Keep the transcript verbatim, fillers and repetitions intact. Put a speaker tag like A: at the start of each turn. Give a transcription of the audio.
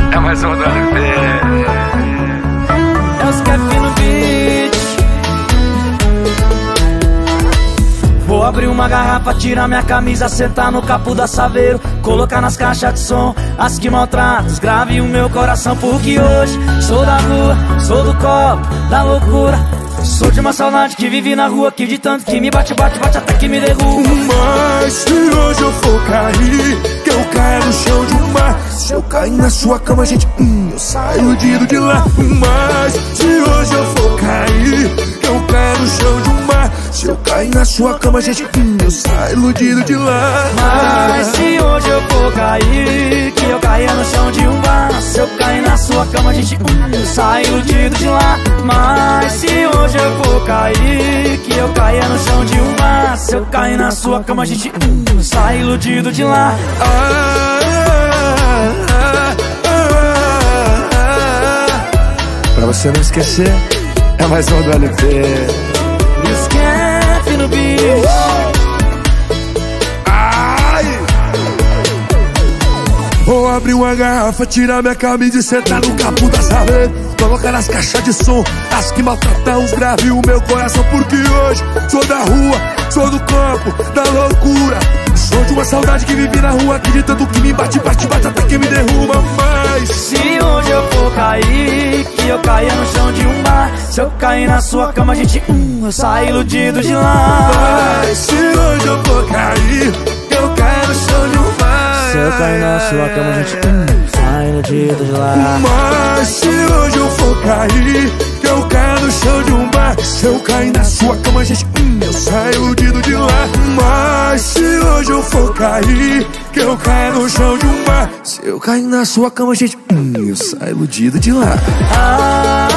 A: É mais um do L P.
B: É os Cap no beat. Vou abrir uma garrafa, tirar minha camisa, sentar no capô da Saveiro, colocar nas caixas de som as que maltratam, grave o meu coração. Porque hoje sou da rua, sou do copo, da loucura. Sou de uma saudade que vive na rua, que de tanto que me bate, bate, bate até que me derruba.
C: Mas se hoje eu for cair, que eu caia no chão de um bar. Se eu cair na sua cama, gente, hum, eu saio iludido de lá. Mas se hoje eu for cair, que eu caia no chão de um bar. Se eu cair na sua cama, gente, hum, eu saio iludido de lá.
B: Mas se hoje eu for cair, que eu caia no chão de um bar. Se eu cair na sua cama, gente, hum, eu saio iludido de lá. Mas se hoje eu for cair, que eu caia no chão de um bar. Se eu cair na sua cama, gente, hum, eu saio iludido de lá.
C: Ah, ah, ah, ah. Pra você não esquecer, é mais um do L P.
B: E os Cap no beat.
C: Ai! Vou abrir uma garrafa, tirar minha camisa e sentar no capô da Saveiro, colocar nas caixas de som as que maltratam os graves o meu coração. Porque hoje sou da rua, sou do campo, da loucura. Sou de uma saudade que vive na rua, acreditando que me bate, bate, bate até que me derruba. Mas
B: se hoje eu for cair, que eu caia no chão de um bar. Se eu cair na sua cama, gente, hum, eu saio iludido de lá.
C: Mas se hoje eu for cair, que eu caia no chão de um bar.
B: Se eu cair na sua cama, gente, hum, saio iludido de lá.
C: Mas se hoje eu for cair, que eu caia no chão de um bar. Se eu cair na sua cama, gente, hum, eu saio iludido de lá. Mas se hoje eu for cair, que eu caia no chão de um bar. Se eu cair na sua cama, gente, hum, eu saio iludido de lá.
B: Ah,